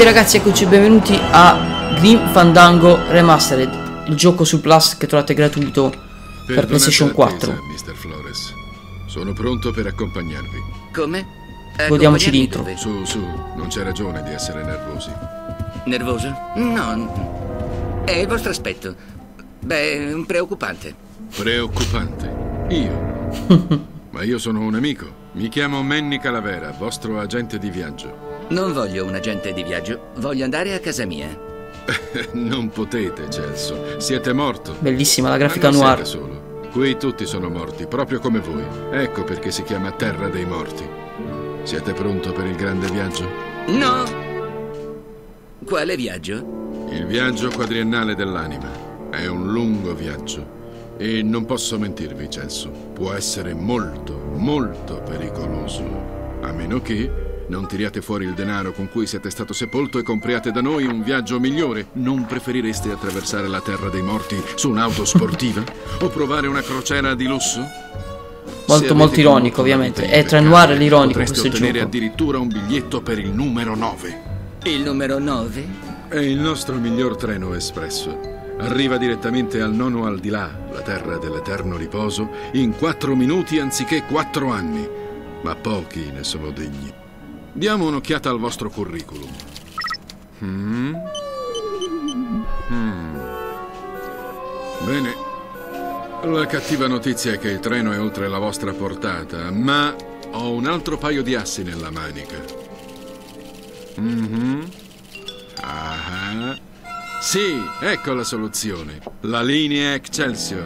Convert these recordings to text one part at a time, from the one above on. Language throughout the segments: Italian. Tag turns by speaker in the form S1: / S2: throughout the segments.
S1: E ragazzi, eccoci, benvenuti a Grim Fandango Remastered, il gioco sul Plus che trovate gratuito per PlayStation 4.
S2: Mr. Flores. Sono pronto per accompagnarvi.
S3: Come?
S1: Godiamoci l'intro.
S2: Su, non c'è ragione di essere nervosi.
S3: Nervoso? No, è il vostro aspetto. Beh, preoccupante.
S2: Preoccupante? Io? Ma io sono un amico. Mi chiamo Manny Calavera, vostro agente di viaggio.
S3: Non voglio un agente di viaggio, voglio andare a casa mia.
S2: Non potete, Celso. Siete morto.
S1: Bellissima la grafica
S2: Ma non
S1: noir.
S2: siete solo. Qui tutti sono morti, proprio come voi. Ecco perché si chiama Terra dei Morti. Siete pronto per il grande viaggio?
S3: No! Quale viaggio?
S2: Il viaggio quadriennale dell'anima. È un lungo viaggio. E non posso mentirvi, Celso. Può essere molto, molto pericoloso. A meno che non tiriate fuori il denaro con cui siete stato sepolto e compriate da noi un viaggio migliore. Non preferireste attraversare la terra dei morti su un'auto sportiva? O provare una crociera di lusso?
S1: Molto ironico, ovviamente. È tra noir e l'ironico questo
S2: potreste ottenere
S1: gioco.
S2: addirittura un biglietto per il numero 9.
S3: Il numero 9?
S2: È il nostro miglior treno espresso. Arriva direttamente al nono al di là, la terra dell'eterno riposo, in 4 minuti anziché 4 anni. Ma pochi ne sono degni. Diamo un'occhiata al vostro curriculum. Bene. La cattiva notizia è che il treno è oltre la vostra portata, ma ho un altro paio di assi nella manica. Ah. Sì, ecco la soluzione. La linea Excelsior.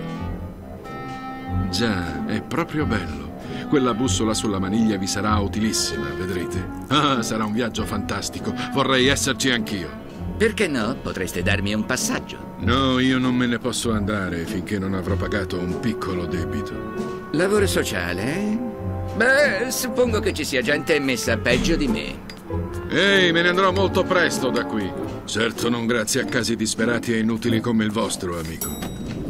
S2: Già, è proprio bello. Quella bussola sulla maniglia vi sarà utilissima, vedrete. Ah, sarà un viaggio fantastico. Vorrei esserci anch'io.
S3: Perché no? Potreste darmi un passaggio.
S2: No, io non me ne posso andare finché non avrò pagato un piccolo debito.
S3: Lavoro sociale, eh? Beh, suppongo che ci sia gente messa peggio di me.
S2: Ehi, me ne andrò molto presto da qui. Certo non grazie a casi disperati e inutili come il vostro, amico.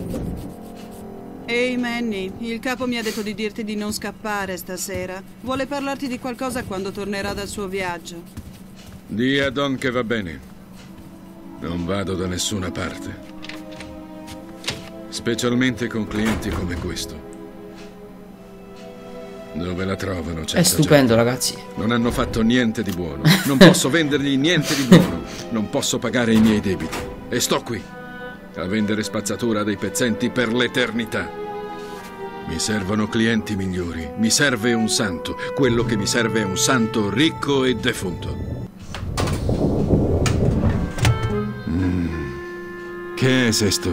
S4: Ehi Manny, il capo mi ha detto di dirti di non scappare stasera. Vuole parlarti di qualcosa quando tornerà dal suo viaggio.
S2: Dì a Don che va bene. Non vado da nessuna parte. Specialmente con clienti come questo. Dove la trovano?
S1: È stupendo, ragazzi.
S2: Non hanno fatto niente di buono. Non posso vendergli niente di buono. Non posso pagare i miei debiti. E sto qui a vendere spazzatura dei pezzenti per l'eternità. Mi servono clienti migliori. Mi serve un santo. Quello che mi serve è un santo ricco e defunto. Che è sesto?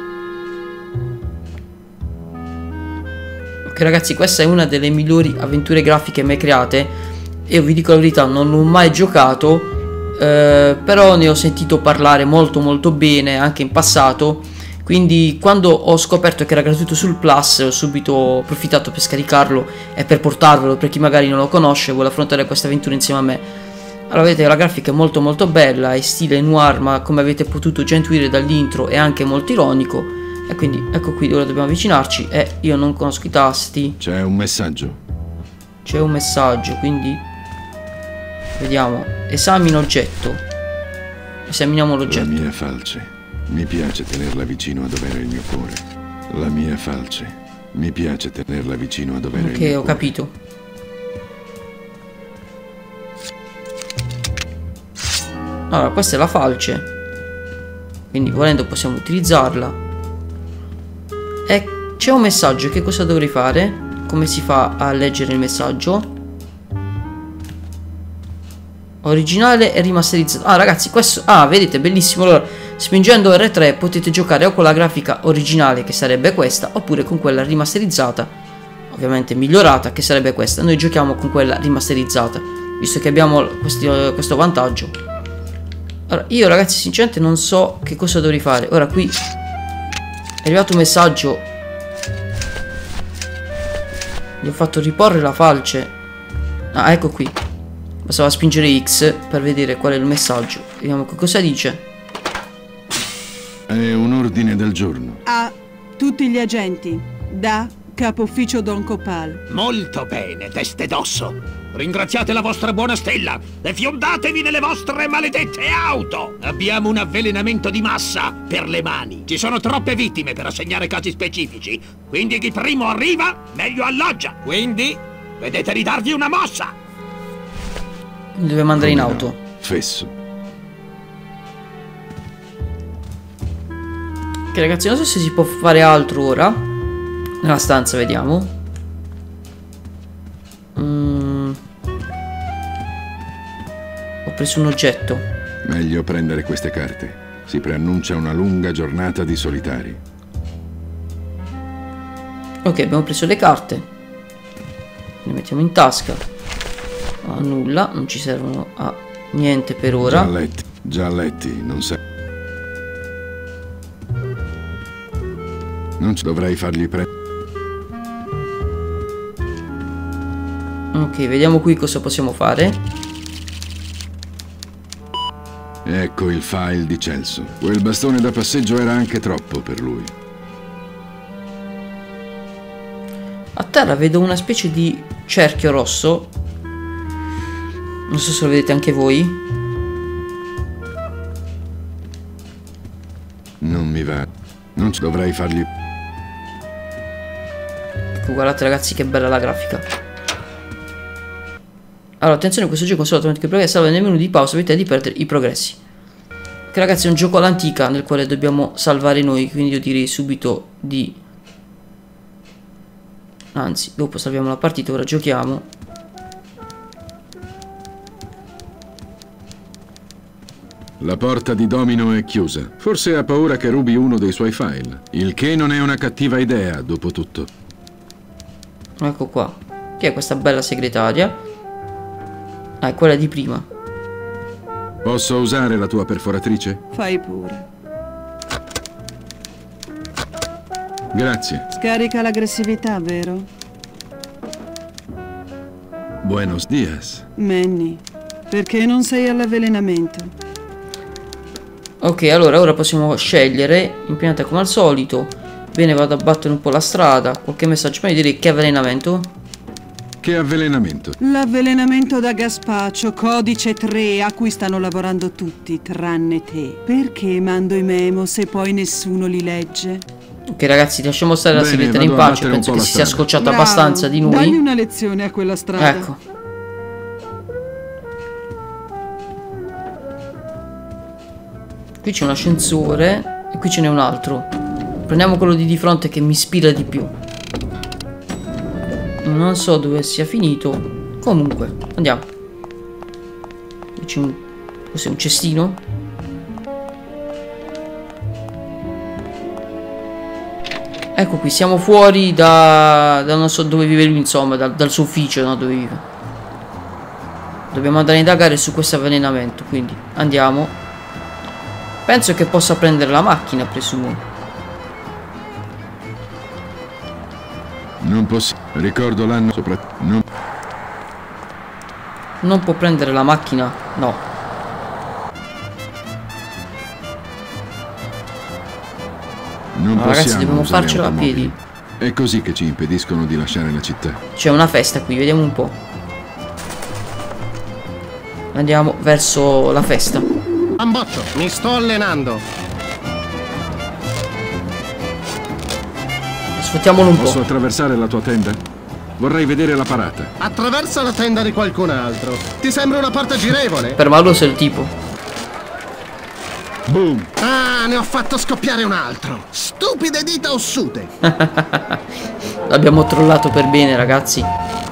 S1: Ok ragazzi, questa è una delle migliori avventure grafiche mai create. Io vi dico la verità, non l'ho mai giocato, però ne ho sentito parlare molto bene anche in passato. Quindi quando ho scoperto che era gratuito sul Plus ho subito approfittato per scaricarlo e per portarvelo per chi magari non lo conosce e vuole affrontare questa avventura insieme a me. Allora vedete, la grafica è molto bella, è stile noir, ma come avete potuto già intuire dall'intro è anche molto ironico. E quindi ecco qui dove dobbiamo avvicinarci e io non conosco i tasti.
S2: C'è un messaggio.
S1: C'è un messaggio, quindi vediamo. Esamina oggetto. Esaminiamo l'oggetto.
S2: La mia falce. Mi piace tenerla vicino a dove era il mio cuore. La mia falce. Mi piace tenerla vicino a dove era il mio cuore.
S1: Ok, ho capito. Allora, questa è la falce. Quindi volendo possiamo utilizzarla. E c'è un messaggio, che cosa dovrei fare? Come si fa a leggere il messaggio? Originale e rimasterizzato. Ah ragazzi, questo... Ah, vedete, bellissimo. Allora, spingendo R3 potete giocare o con la grafica originale, che sarebbe questa, oppure con quella rimasterizzata, ovviamente migliorata, che sarebbe questa. Noi giochiamo con quella rimasterizzata, visto che abbiamo questo vantaggio. Allora, io ragazzi sinceramente non so che cosa dovrei fare. Ora qui è arrivato un messaggio. Gli ho fatto riporre la falce. Ah, ecco qui. Bastava spingere X per vedere qual è il messaggio. Vediamo che cosa dice.
S2: È un ordine del giorno.
S4: A tutti gli agenti, da capo ufficio Don Copal.
S5: Molto bene, teste d'osso. ringraziate la vostra buona stella e fiondatevi nelle vostre maledette auto. Abbiamo un avvelenamento di massa per le mani. Ci sono troppe vittime per assegnare casi specifici, quindi chi primo arriva, meglio alloggia. Quindi, vedete di darvi una mossa.
S1: Dobbiamo andare in auto.
S2: Fesso.
S1: Ok ragazzi, non so se si può fare altro ora. Nella stanza, vediamo. Ho preso un oggetto.
S2: Meglio prendere queste carte. Si preannuncia una lunga giornata di solitari.
S1: Ok, abbiamo preso le carte. Le mettiamo in tasca. A nulla, non ci servono a niente per ora.
S2: Già letti, non sai. Non ci dovrei fargli prendere.
S1: Ok, vediamo qui cosa possiamo fare.
S2: Ecco il file di Celso. Quel bastone da passeggio era anche troppo per lui.
S1: A terra vedo una specie di cerchio rosso. Non so se lo vedete anche voi.
S2: Non mi va. Non ci dovrei fargli.
S1: Ecco, guardate ragazzi che bella la grafica. Allora, attenzione, questo gioco solo automatico progresso, salva nel menu di pausa, evita di perdere i progressi. Che ragazzi è un gioco all'antica nel quale dobbiamo salvare noi, quindi io direi subito di... Anzi, dopo salviamo la partita, ora giochiamo.
S2: La porta di Domino è chiusa. Forse ha paura che rubi uno dei suoi file. Il che non è una cattiva idea, dopo tutto.
S1: Ecco qua. Chi è questa bella segretaria? Ah, è quella di prima.
S2: Posso usare la tua perforatrice?
S4: Fai pure.
S2: Grazie.
S4: Scarica l'aggressività, vero?
S2: Buenos dias.
S4: Manny, perché non sei all'avvelenamento?
S1: Ok, allora ora possiamo scegliere. Impianta come al solito. Bene, vado a battere un po' la strada. Qualche messaggio, ma io direi che avvelenamento.
S2: Che avvelenamento?
S4: L'avvelenamento da Gaspaccio, codice 3, a cui stanno lavorando tutti, tranne te. Perché mando i memo se poi nessuno li legge?
S1: Ok ragazzi, lasciamo stare la segretaria in pace. Penso che si sia scocciata abbastanza di noi.
S4: Dagli una lezione a quella strada.
S1: Ecco. Qui c'è un ascensore e qui ce n'è un altro. Prendiamo quello di fronte che mi ispira di più. Non so dove sia finito. Comunque, andiamo. Qui c'è un... cos'è, un cestino? Ecco qui, siamo fuori da non so dove vive lui, insomma, dal suo ufficio, no, dove vive. Dobbiamo andare a indagare su questo avvelenamento, quindi andiamo. Penso che possa prendere la macchina, presumo.
S2: Non posso. Ricordo l'anno soprattutto.
S1: Non può prendere la macchina? No.
S2: Non
S1: No, ragazzi,
S2: possiamo
S1: dobbiamo
S2: usare
S1: farcela a
S2: automobili.
S1: piedi.
S2: È così che ci impediscono di lasciare la città.
S1: C'è una festa qui, vediamo un po'. Andiamo verso la festa.
S6: Bamboccio, mi sto allenando.
S1: Sfottiamolo un
S2: Posso
S1: po'.
S2: attraversare la tua tenda? Vorrei vedere la parata.
S6: Attraversa la tenda di qualcun altro. Ti sembra una porta girevole?
S1: Per Marlo sei il tipo.
S2: Boom!
S6: Ah, ne ho fatto scoppiare un altro. Stupide dita ossute.
S1: L'abbiamo trollato per bene, ragazzi.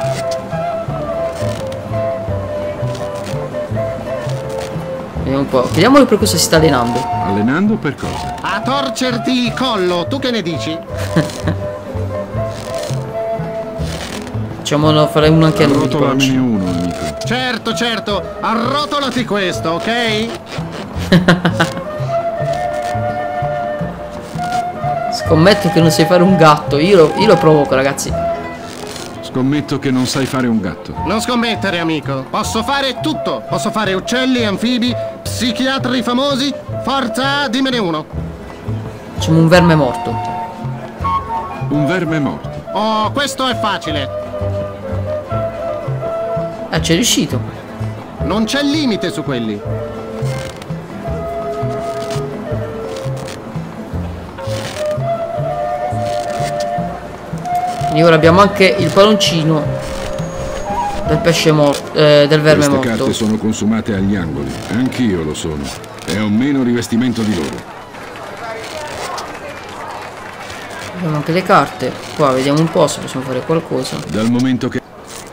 S1: Vediamo un po'. Chiediamolo per cosa si sta allenando.
S2: Allenando per cosa?
S6: A torcerti il collo, tu che ne dici?
S1: Facciamolo fare uno anche a noi.
S2: Arrotolamene uno, amico.
S6: Certo, certo. Arrotolati questo, ok?
S1: Scommetto che non sai fare un gatto. Io lo provoco, ragazzi.
S2: Scommetto che non sai fare un gatto.
S6: Non scommettere, amico. Posso fare tutto. Posso fare uccelli, anfibi, psichiatri famosi. Forza, dimmene uno.
S1: Facciamo un verme morto.
S2: Un verme morto.
S6: Oh, questo è facile.
S1: C'è riuscito.
S6: Non c'è limite su quelli.
S1: Quindi ora abbiamo anche il palloncino del pesce morto, del verme morto.
S2: Queste carte sono consumate agli angoli, anch'io lo sono. È un meno rivestimento di loro.
S1: Abbiamo anche le carte. Qua vediamo un po' se possiamo fare qualcosa.
S2: Dal momento che...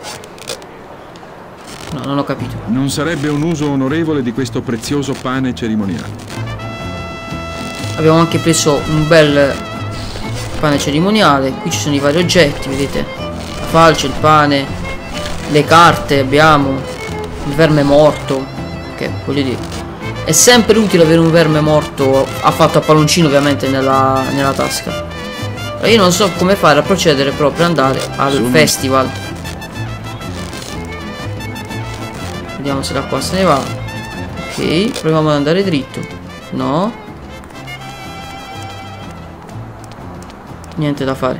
S1: No, non ho capito.
S2: Non sarebbe un uso onorevole di questo prezioso pane cerimoniale.
S1: Abbiamo anche preso un bel pane cerimoniale. Qui ci sono i vari oggetti, vedete? La falce, il pane, le carte abbiamo, il verme morto. Che voglio dire, è sempre utile avere un verme morto fatto a palloncino, ovviamente nella tasca. Io non so come fare a procedere però per andare al festival. Vediamo se da qua se ne va. Ok, proviamo ad andare dritto. No, niente da fare.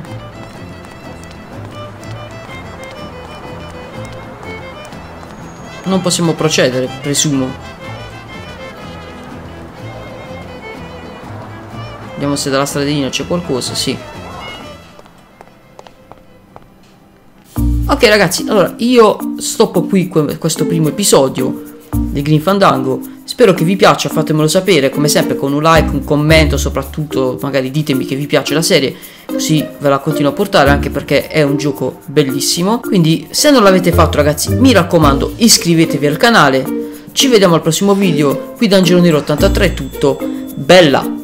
S1: Non possiamo procedere, presumo. Vediamo se dalla stradina c'è qualcosa. Sì. Ok ragazzi, allora io stoppo qui questo primo episodio di Grim Fandango. Spero che vi piaccia, fatemelo sapere come sempre con un like, un commento, soprattutto magari ditemi che vi piace la serie, così ve la continuo a portare, anche perché è un gioco bellissimo. Quindi se non l'avete fatto ragazzi, mi raccomando, iscrivetevi al canale. Ci vediamo al prossimo video. Qui da Angelo Nero 83 è tutto. Bella!